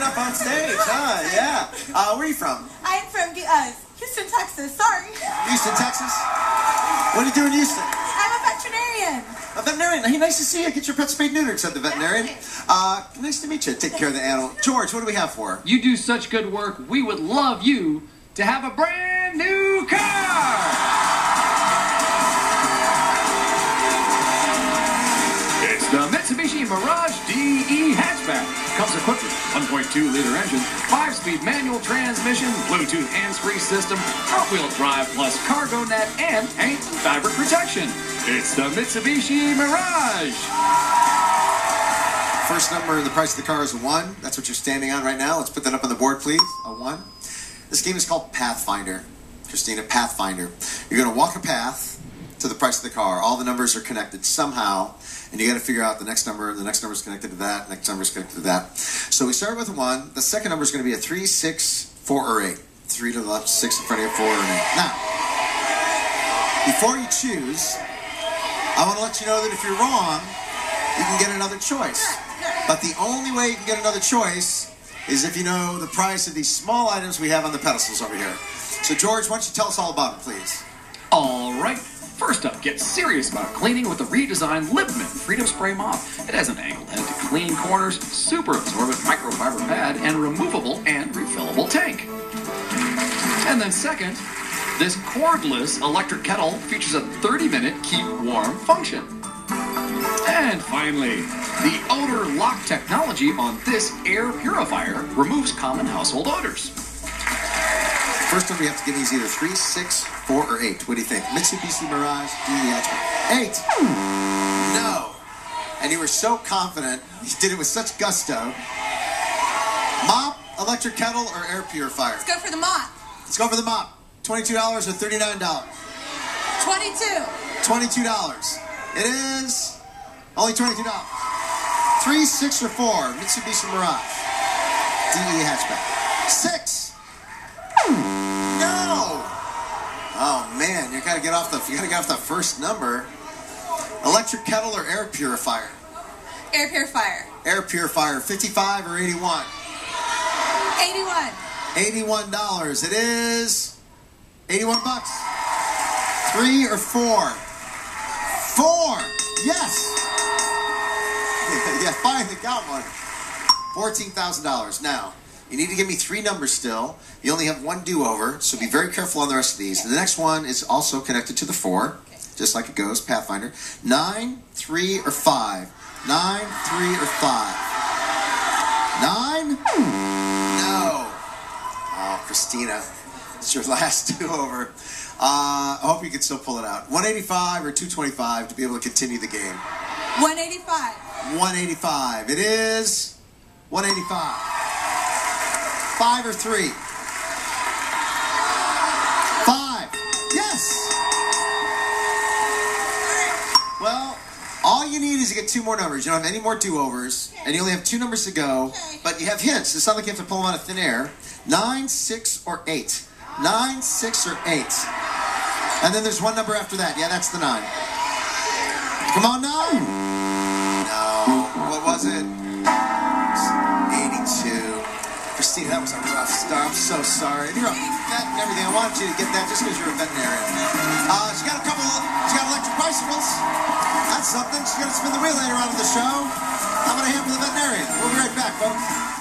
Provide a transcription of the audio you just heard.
up on stage, huh? Yeah. Where are you from? I'm from Houston, Texas. Sorry. Houston, Texas? What do you do in Houston? I'm a veterinarian. A veterinarian. Hey, nice to see you. Get your pet spayed neutered, said the veterinarian. Nice to meet you. Take care of the animal. George, what do we have for her? You do such good work. We would love you to have a brand new car. It's the Mitsubishi Mirage DE hatchback. Comes equipped with a 1.2-liter engine, 5-speed manual transmission, Bluetooth hands-free system, front-wheel drive plus cargo net, and paint and fabric protection. It's the Mitsubishi Mirage. First number in the price of the car is a 1. That's what you're standing on right now. Let's put that up on the board, please. A 1. This game is called Pathfinder. Christina, Pathfinder. You're going to walk a path to the price of the car. All the numbers are connected somehow, and you got to figure out the next number is connected to that, next number is connected to that. So we start with a 1. The second number is going to be a 3, 6, 4, or 8. 3 to the left, 6 in front of you, 4 or 8. Now, before you choose, I want to let you know that if you're wrong, you can get another choice. But the only way you can get another choice is if you know the price of these small items we have on the pedestals over here. So George, why don't you tell us all about it, please? All right. First up, get serious about cleaning with the redesigned Libmin Freedom Spray Mop. It has an angled head to clean corners, super absorbent microfiber pad, and removable and refillable tank. And then second, this cordless electric kettle features a 30-minute keep warm function. And finally, the odor lock technology on this air purifier removes common household odors. First one we have to give is either 3, 6, 4, or 8. What do you think? Mitsubishi Mirage DE hatchback. 8. No. And you were so confident. You did it with such gusto. Mop, electric kettle, or air purifier? Let's go for the mop. Let's go for the mop. $22 or $39? 22. $22. It is only $22. 3, 6, or 4. Mitsubishi Mirage DE hatchback. 6. No. Oh man, you gotta get off the first number. Electric kettle or air purifier? Air purifier. Air purifier. 55 or 81? 81. $81. It is 81 bucks. 3 or 4? 4. Yes. Yeah, finally got one. $14,000. Now, you need to give me 3 numbers still. You only have 1 do-over, so be very careful on the rest of these. The next one is also connected to the 4, just like it goes, Pathfinder. 9, 3, or 5? 9, 3, or 5? 9? No. Oh, Christina, it's your last do-over. I hope you can still pull it out. 185 or 225 to be able to continue the game. 185. 185. It is 185. 5 or 3? 5. Yes. Well, all you need is to get 2 more numbers. You don't have any more do-overs, and you only have 2 numbers to go. But you have hints. It's not like you have to pull them out of thin air. 9, 6, or 8. 9, 6, or 8. And then there's 1 number after that. Yeah, that's the 9. Come on, 9. No. What was it? 82. Christina, that was a rough start. I'm so sorry. You're a vet and everything. I wanted you to get that just because you're a veterinarian. She got electric bicycles. That's something. She's going to spin the wheel later on in the show. How about a hand for the veterinarian? We'll be right back, folks.